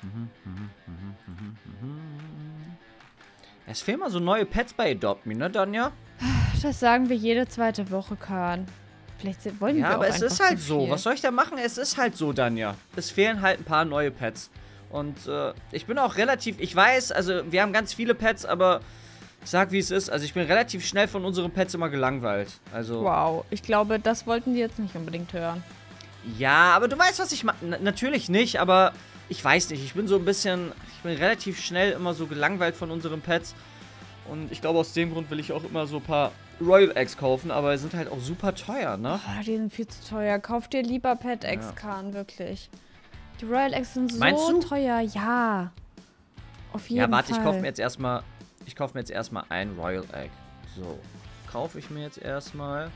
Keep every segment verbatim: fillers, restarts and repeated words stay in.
Es fehlen mal so neue Pets bei Adopt Me, ne, Danja? Das sagen wir jede zweite Woche, Kahn. Vielleicht sind- wollen Ja, wir aber auch es einfach ist halt zu so. viel. Was soll ich da machen? Es ist halt so, Danja. Es fehlen halt ein paar neue Pets. Und äh, ich bin auch relativ, ich weiß, also wir haben ganz viele Pets, aber ich sag, wie es ist. Also ich bin relativ schnell von unseren Pets immer gelangweilt. Also. Wow, ich glaube, das wollten die jetzt nicht unbedingt hören. Ja, aber du weißt, was ich meine. Natürlich nicht, aber ich weiß nicht. Ich bin so ein bisschen, ich bin relativ schnell immer so gelangweilt von unseren Pets. Und ich glaube, aus dem Grund will ich auch immer so ein paar Royal Eggs kaufen, aber die sind halt auch super teuer, ne? Oh, die sind viel zu teuer. Kauf dir lieber Pet Eggs, Ja. Kahn, wirklich. Die Royal Eggs sind so Meinst du? teuer, ja. Auf jeden Ja, warte, Fall. ich kaufe mir jetzt erstmal, ich kaufe mir jetzt erstmal ein Royal Egg. So, kaufe ich mir jetzt erstmal.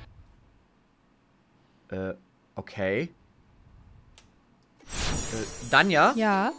Äh, okay. Äh, Danja? Ja,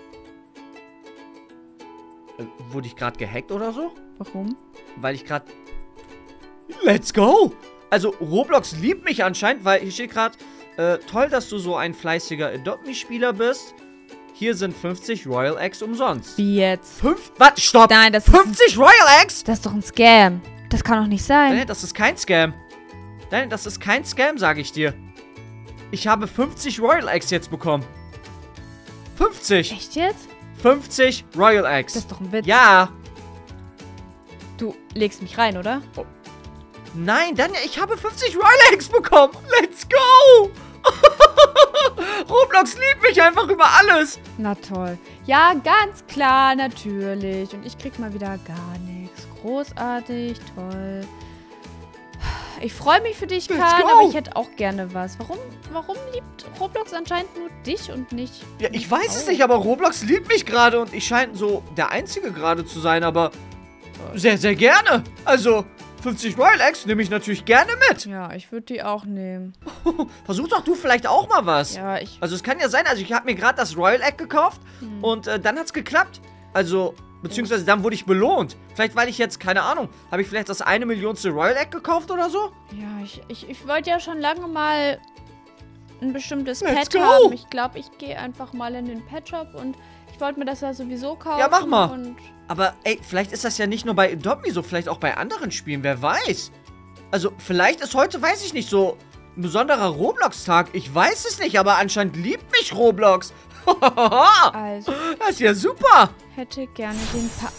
Äh, wurde ich gerade gehackt oder so? warum? Weil ich gerade... Let's go! Also, Roblox liebt mich anscheinend, weil hier steht gerade, äh, toll, dass du so ein fleißiger Adopt Me-Spieler bist. Hier sind fünfzig Royal Eggs umsonst. Wie jetzt? Fünf... Warte, stopp! Nein, das ist, fünfzig Royal Eggs? das ist doch ein Scam. Das kann doch nicht sein. Nein, das ist kein Scam. Nein, das ist kein Scam, sage ich dir. Ich habe fünfzig Royal Eggs jetzt bekommen. fünfzig. Echt jetzt? fünfzig Royal Eggs. Das ist doch ein Witz. Ja. Du legst mich rein, oder? Nein, Danja, ich habe fünfzig Royal Eggs bekommen. Let's go. Roblox liebt mich einfach über alles. Na toll. Ja, ganz klar, natürlich. Und ich krieg mal wieder gar nichts. Großartig, toll. Ich freue mich für dich, Let's Kahn, go. aber ich hätte auch gerne was. Warum, warum liebt Roblox anscheinend nur dich und nicht... Ja, ich mich weiß es auch? nicht, aber Roblox liebt mich gerade und ich scheine so der Einzige gerade zu sein, aber sehr, sehr gerne. Also, fünfzig Royal Eggs nehme ich natürlich gerne mit. Ja, ich würde die auch nehmen. Versuch doch du vielleicht auch mal was. Ja, ich... Also es kann ja sein, also ich habe mir gerade das Royal Egg gekauft Hm. und äh, dann hat's geklappt. Also, beziehungsweise dann wurde ich belohnt. Vielleicht weil ich jetzt, keine Ahnung, habe ich vielleicht das eine Millionste Royal Egg gekauft oder so? Ja, ich, ich, ich wollte ja schon lange mal ein bestimmtes Let's Pet go. haben. Ich glaube, ich gehe einfach mal in den Pet Shop und ich wollte mir das ja sowieso kaufen. Ja, mach mal. Und Aber ey, vielleicht ist das ja nicht nur bei Adopt Me so, vielleicht auch bei anderen Spielen, wer weiß. Also, vielleicht ist heute, weiß ich nicht, so ein besonderer Roblox-Tag. Ich weiß es nicht, aber anscheinend liebt mich Roblox. also, Das ist ja super. hätte gerne den Pa...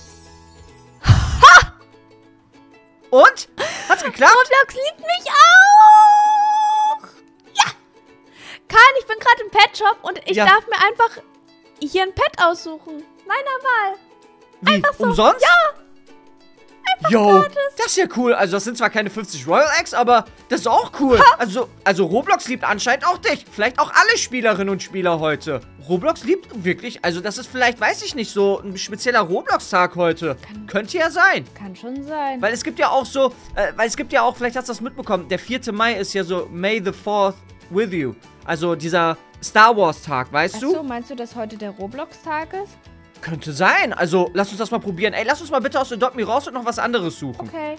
Und? Hat's geklappt? Roblox liebt mich auch! Ja! Kahn, ich bin gerade im Pet Shop und ich Ja. darf mir einfach hier ein Pet aussuchen. Meiner Wahl. Wie? Einfach so. Umsonst? Ja! Yo, das ist ja cool. Also das sind zwar keine fünfzig Royal Eggs, aber das ist auch cool. Also, also Roblox liebt anscheinend auch dich. Vielleicht auch alle Spielerinnen und Spieler heute. Roblox liebt wirklich, also das ist vielleicht, weiß ich nicht, so ein spezieller Roblox-Tag heute. Kann- Könnte ja sein. Kann schon sein. Weil es gibt ja auch so, äh, weil es gibt ja auch, vielleicht hast du das mitbekommen, der vierte Mai ist ja so May the fourth with you. Also dieser Star Wars-Tag, weißt du? Achso, meinst du, dass heute der Roblox-Tag ist? Könnte sein. Also, lass uns das mal probieren. Ey, lass uns mal bitte aus Adopt Me raus und noch was anderes suchen. Okay.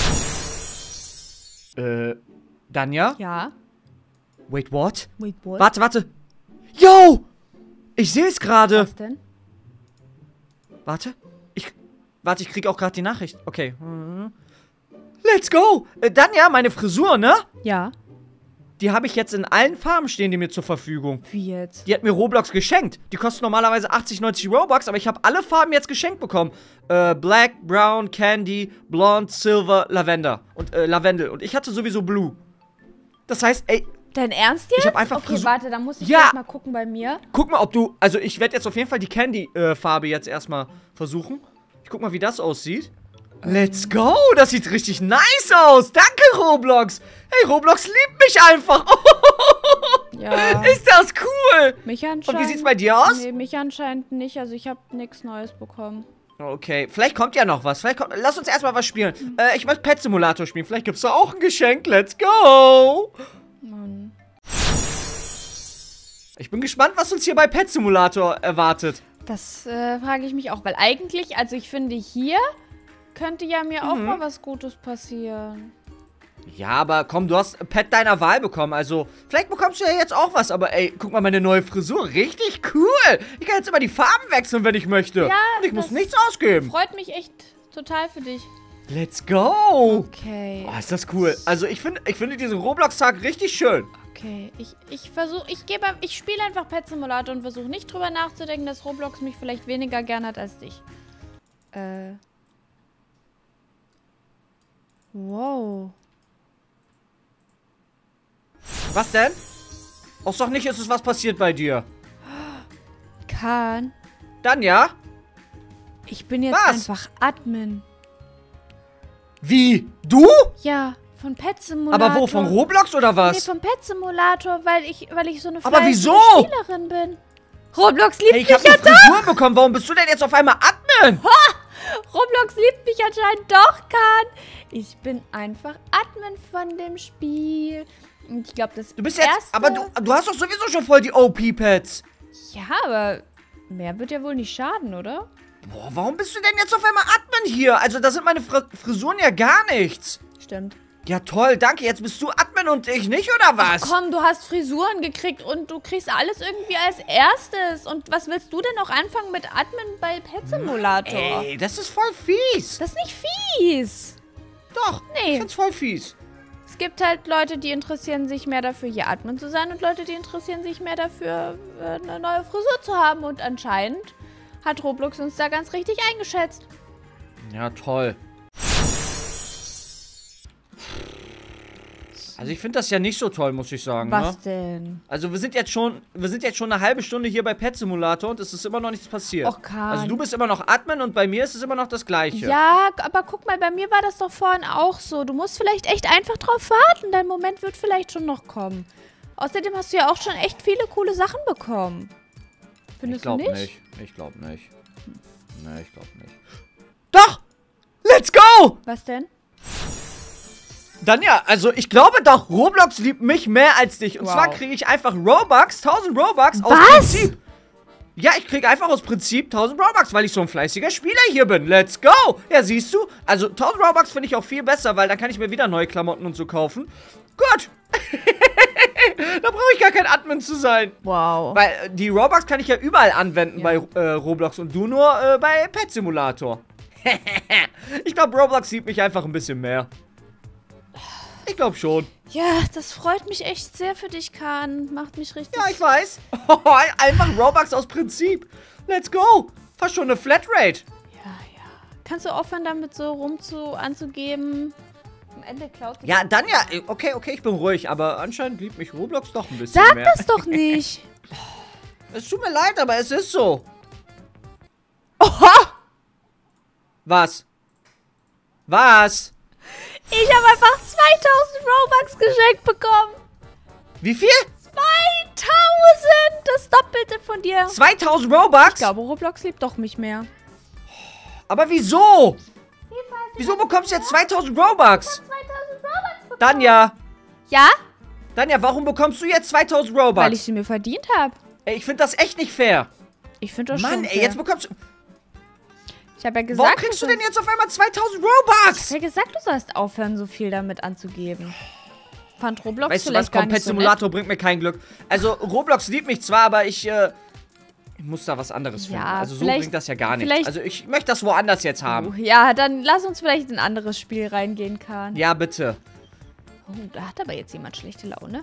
Äh, Danja? Ja. Wait, what? Wait, what? Warte, warte. Yo! Ich sehe es gerade. Was denn? Warte. Ich, warte, ich krieg auch gerade die Nachricht. Okay. Mhm. Let's go! Äh, Danja, meine Frisur, ne? Ja. Die habe ich jetzt in allen Farben stehen, die mir zur Verfügung. Wie jetzt? Die hat mir Roblox geschenkt. Die kosten normalerweise achtzig, neunzig Robux, aber ich habe alle Farben jetzt geschenkt bekommen. Äh, Black, Brown, Candy, Blonde, Silver, Lavender. Und, äh, Lavendel. Und ich hatte sowieso Blue. Das heißt, ey, Dein Ernst jetzt? Ich hab einfach Okay, Frisur- warte, dann muss ich Ja. erst mal gucken bei mir. guck mal, ob du... Also, ich werde jetzt auf jeden Fall die Candy-Farbe jetzt erstmal versuchen. Ich guck mal, wie das aussieht. Let's go! Das sieht richtig nice aus! Danke, Roblox! Hey, Roblox liebt mich einfach! Ja. Ist das cool! Mich anscheinend. Und wie sieht's bei dir aus? Nee, mich anscheinend nicht. Also ich habe nichts Neues bekommen. Okay, vielleicht kommt ja noch was. Vielleicht kommt, lass uns erstmal was spielen. Äh, ich möchte Pet Simulator spielen. Vielleicht gibt's da auch ein Geschenk. Let's go! Mann. Ich bin gespannt, was uns hier bei Pet Simulator erwartet. Das äh, frage ich mich auch. Weil eigentlich, also ich finde hier könnte ja mir auch Mhm. mal was Gutes passieren. Ja, aber komm, du hast Pet deiner Wahl bekommen, also vielleicht bekommst du ja jetzt auch was, aber ey, guck mal, meine neue Frisur, richtig cool. Ich kann jetzt immer die Farben wechseln, wenn ich möchte. Ja, und ich muss das nichts ausgeben. Freut mich echt total für dich. Let's go. Okay. Oh, ist das cool. Also ich finde ich finde diesen Roblox-Tag richtig schön. Okay, ich, ich versuche, ich gebe, ich spiele einfach Pet Simulator und versuche nicht drüber nachzudenken, dass Roblox mich vielleicht weniger gern hat als dich. Äh. Wow. Was denn? Auch doch nicht, ist es was passiert bei dir. Kahn, Dann ja? ich bin jetzt Was? einfach Admin. Wie? Du? Ja, von Pet Simulator. Aber wo, von Roblox oder Nee, was? vom Pet Simulator, weil ich, weil ich so eine Aber fleißige wieso? Spielerin bin. Roblox liebt Hey, ich mich hab ja eine Frisur bekommen. Warum bist du denn jetzt auf einmal Admin? Roblox liebt mich anscheinend doch, Kahn. Ich bin einfach Admin von dem Spiel. Und ich glaube, das Du bist jetzt, erste... aber du, du hast doch sowieso schon voll die O P-Pads. Ja, aber mehr wird ja wohl nicht schaden, oder? Boah, warum bist du denn jetzt auf einmal Admin hier? Also, da sind meine Fr Frisuren ja gar nichts. Stimmt. Ja, toll, danke. Jetzt bist du Admin und ich nicht, oder was? Komm, du hast Frisuren gekriegt und du kriegst alles irgendwie als erstes. Und was willst du denn noch anfangen mit Admin bei Pet Simulator? Ey, das ist voll fies. Das ist nicht fies. Doch, Nee. ich find's voll fies. Es gibt halt Leute, die interessieren sich mehr dafür, hier Admin zu sein und Leute, die interessieren sich mehr dafür, äh, eine neue Frisur zu haben. Und anscheinend hat Roblox uns da ganz richtig eingeschätzt. Ja, toll. Also ich finde das ja nicht so toll, muss ich sagen. Was Ne? denn? Also wir sind jetzt schon, wir sind jetzt schon eine halbe Stunde hier bei Pet Simulator und es ist immer noch nichts passiert. Och, Kahn. Also du bist immer noch Admin und bei mir ist es immer noch das Gleiche. Ja, aber guck mal, bei mir war das doch vorhin auch so. Du musst vielleicht echt einfach drauf warten. Dein Moment wird vielleicht schon noch kommen. Außerdem hast du ja auch schon echt viele coole Sachen bekommen. Findest ich glaube du nicht? nicht? Ich glaube nicht. Nee, ich glaube nicht. Doch! Let's go! Was denn? Dann ja, also ich glaube doch, Roblox liebt mich mehr als dich. Und Wow. zwar kriege ich einfach Robux, tausend Robux aus Was? Prinzip. Ja, ich kriege einfach aus Prinzip tausend Robux, weil ich so ein fleißiger Spieler hier bin. Let's go! Ja, siehst du? Also tausend Robux finde ich auch viel besser, weil dann kann ich mir wieder neue Klamotten und so kaufen. Gut. Da brauche ich gar kein Admin zu sein. Wow. Weil äh, die Robux kann ich ja überall anwenden Ja. bei äh, Roblox und du nur äh, bei Pet Simulator. Ich glaube, Roblox liebt mich einfach ein bisschen mehr. Ich glaube schon. Ja, das freut mich echt sehr für dich, Kahn. Macht mich richtig... Ja, ich weiß. Einfach Robux aus Prinzip. Let's go. Fast schon eine Flatrate. Ja, ja. Kannst du aufhören, damit so rum zu anzugeben? Am Ende klaut es... Ja, dann ja. Okay, okay, ich bin ruhig. Aber anscheinend liebt mich Roblox doch ein bisschen Sag mehr. das doch nicht. Es tut mir leid, aber es ist so. Oha! Was? Was? Ich habe einfach zweitausend Robux geschenkt bekommen. Wie viel? zweitausend! Das Doppelte von dir. zweitausend Robux? Ich glaube, Roblox liebt doch mich mehr. Aber wieso? Wieso bekommst du jetzt zweitausend Robux? zweitausend Robux bekommen. Dann ja. Ja? Dann ja, warum bekommst du jetzt zweitausend Robux? Weil ich sie mir verdient habe. Ey, ich finde das echt nicht fair. Ich finde das Mann, schon ey, fair. jetzt bekommst du... Ich habe ja gesagt, Warum kriegst du denn jetzt auf einmal zweitausend Robux? Ich habe ja gesagt, du sollst aufhören, so viel damit anzugeben. Fand Roblox Weißt du vielleicht was, gar komm, nicht Pet so nett. Simulator bringt mir kein Glück. Also, Roblox liebt mich zwar, aber ich, äh, ich muss da was anderes Ja, finden. Also, so vielleicht- bringt das ja gar nichts. vielleicht- Also, ich möchte das woanders jetzt haben. Oh, ja, dann lass uns vielleicht in ein anderes Spiel reingehen, Kahn. Ja, bitte. Oh, da hat aber jetzt jemand schlechte Laune.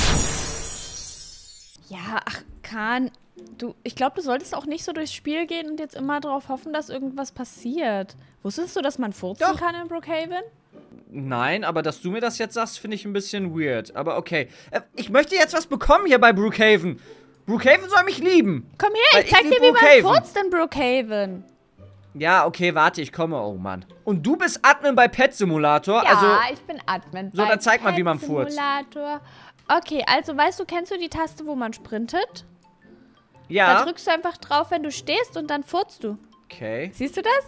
Ja, ach, Kahn, du, ich glaube, du solltest auch nicht so durchs Spiel gehen und jetzt immer darauf hoffen, dass irgendwas passiert. Wusstest du, dass man furzen Doch. kann in Brookhaven? Nein, aber dass du mir das jetzt sagst, finde ich ein bisschen weird. Aber okay. Äh, ich möchte jetzt was bekommen hier bei Brookhaven. Brookhaven soll mich lieben. Komm her, Weil ich ich zeig lieb dir, wie man Brookhaven. furzt in Brookhaven. Ja, okay, warte, ich komme. Oh, Mann. Und du bist Admin bei Pet Simulator? Ja, Also, ich bin Admin. So, bei dann zeig mal, wie man Pet furzt. Simulator. Okay, also weißt du, kennst du die Taste, wo man sprintet? Da ja. drückst du einfach drauf, wenn du stehst und dann furzt du. Okay. Siehst du das?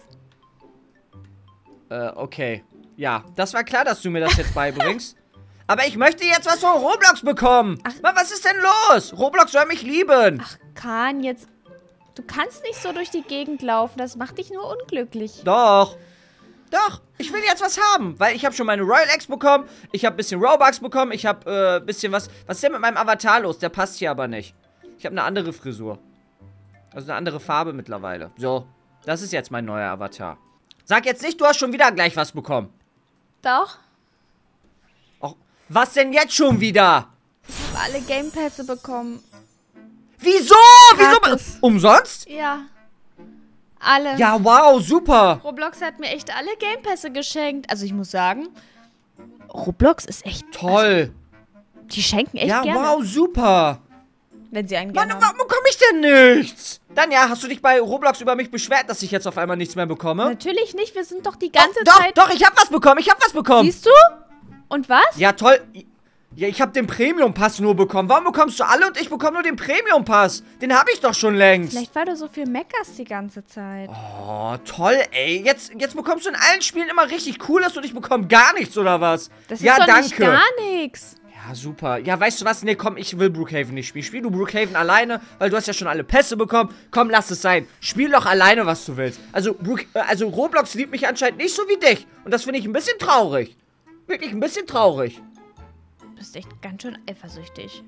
Äh, okay. Ja, das war klar, dass du mir das jetzt beibringst. Aber ich möchte jetzt was von Roblox bekommen. Ach. Mann, was ist denn los? Roblox soll mich lieben. Ach, Kahn, jetzt... Du kannst nicht so durch die Gegend laufen. Das macht dich nur unglücklich. Doch. Doch. Ich will jetzt was haben, weil ich habe schon meine Royal Eggs bekommen, ich habe ein bisschen Robux bekommen, ich habe ein äh, bisschen was... Was ist denn mit meinem Avatar los? Der passt hier aber nicht. Ich habe eine andere Frisur. Also eine andere Farbe mittlerweile. So, das ist jetzt mein neuer Avatar. Sag jetzt nicht, du hast schon wieder gleich was bekommen. Doch. Och, was denn jetzt schon wieder? Ich habe alle Game Pässe bekommen. Wieso? Gratis. Wieso? Umsonst? Ja. Alle. Ja, wow, super. Roblox hat mir echt alle Game Pässe geschenkt. Also ich muss sagen, Roblox ist echt toll. Also, die schenken echt ja, gerne. Ja, wow, super. Wenn sie einen Mann, gerne warum bekomme ich denn nichts? Dann ja, hast du dich bei Roblox über mich beschwert, dass ich jetzt auf einmal nichts mehr bekomme? Natürlich nicht, wir sind doch die ganze doch, Zeit... Doch, doch, ich hab was bekommen, ich hab was bekommen. Siehst du? Und was? Ja, toll. Ja, ich hab den Premium-Pass nur bekommen. Warum bekommst du alle und ich bekomme nur den Premium-Pass? Den habe ich doch schon längst. Vielleicht, weil du so viel meckerst die ganze Zeit. Oh, toll, ey. Jetzt, jetzt bekommst du in allen Spielen immer richtig Cooles und ich bekomme gar nichts, oder was? Das ist ja, doch danke. nicht gar nichts. Ja, super. Ja, weißt du was? Nee, komm, ich will Brookhaven nicht spielen. Spiel du Brookhaven alleine, weil du hast ja schon alle Pässe bekommen. Komm, lass es sein. Spiel doch alleine, was du willst. Also, Brook, äh, also Roblox liebt mich anscheinend nicht so wie dich. Und das finde ich ein bisschen traurig. Wirklich ein bisschen traurig. Du bist echt ganz schön eifersüchtig.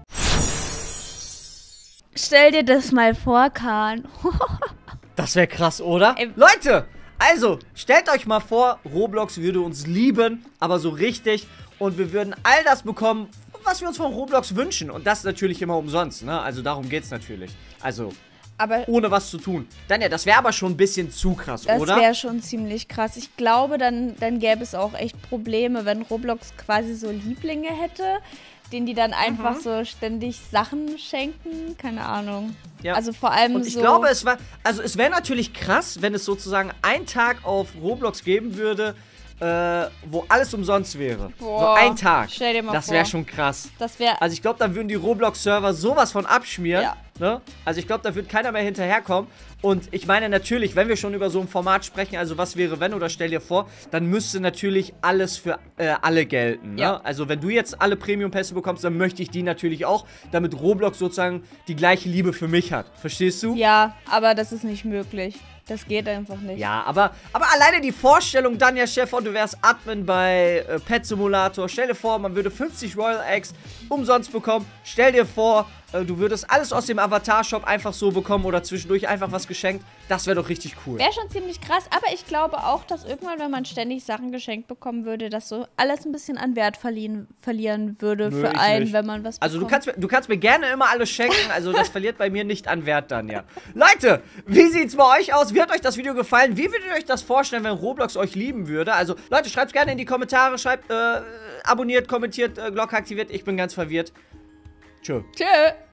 Stell dir das mal vor, Kahn. Das wäre krass, oder? Ey. Leute, also, stellt euch mal vor, Roblox würde uns lieben, aber so richtig. Und wir würden all das bekommen, was wir uns von Roblox wünschen. Und das natürlich immer umsonst, ne? Also darum geht's natürlich. Also, aber ohne was zu tun. Dann ja, das wäre aber schon ein bisschen zu krass, das oder? Das wäre schon ziemlich krass. Ich glaube, dann, dann gäbe es auch echt Probleme, wenn Roblox quasi so Lieblinge hätte, denen die dann einfach mhm. so ständig Sachen schenken. Keine Ahnung. Ja. Also vor allem Und ich so glaube, es war, also es wäre natürlich krass, wenn es sozusagen einen Tag auf Roblox geben würde, Äh, wo alles umsonst wäre. Boah, so ein Tag. Stell dir mal das vor. wäre schon krass. Das wäre. Also ich glaube, dann würden die Roblox-Server sowas von abschmieren. Ja. Ne? Also ich glaube, da wird keiner mehr hinterherkommen. Und ich meine natürlich, wenn wir schon über so ein Format sprechen, also was wäre wenn, oder stell dir vor, dann müsste natürlich alles für äh, alle gelten. Ne? Ja. Also wenn du jetzt alle Premium-Pässe bekommst, dann möchte ich die natürlich auch, damit Roblox sozusagen die gleiche Liebe für mich hat. Verstehst du? Ja, aber das ist nicht möglich. Das geht einfach nicht. Ja, aber, aber alleine die Vorstellung, dann ja, Chef, und du wärst Admin bei äh, Pet Simulator. Stell dir vor, man würde fünfzig Royal Eggs umsonst bekommen. Stell dir vor, äh, du würdest alles aus dem Avatar-Shop einfach so bekommen oder zwischendurch einfach was geschenkt. Das wäre doch richtig cool. Wäre schon ziemlich krass, aber ich glaube auch, dass irgendwann, wenn man ständig Sachen geschenkt bekommen würde, dass so alles ein bisschen an Wert verlieren, verlieren würde Nö, für einen, wenn man was bekommt. Also du kannst, du kannst mir gerne immer alles schenken, also das verliert bei mir nicht an Wert dann, ja. Leute, wie sieht's bei euch aus? Wie hat euch das Video gefallen? Wie würdet ihr euch das vorstellen, wenn Roblox euch lieben würde? Also, Leute, schreibt's gerne in die Kommentare, schreibt, äh, abonniert, kommentiert, äh, Glocke aktiviert. Ich bin ganz verwirrt. Tschö. Tschö.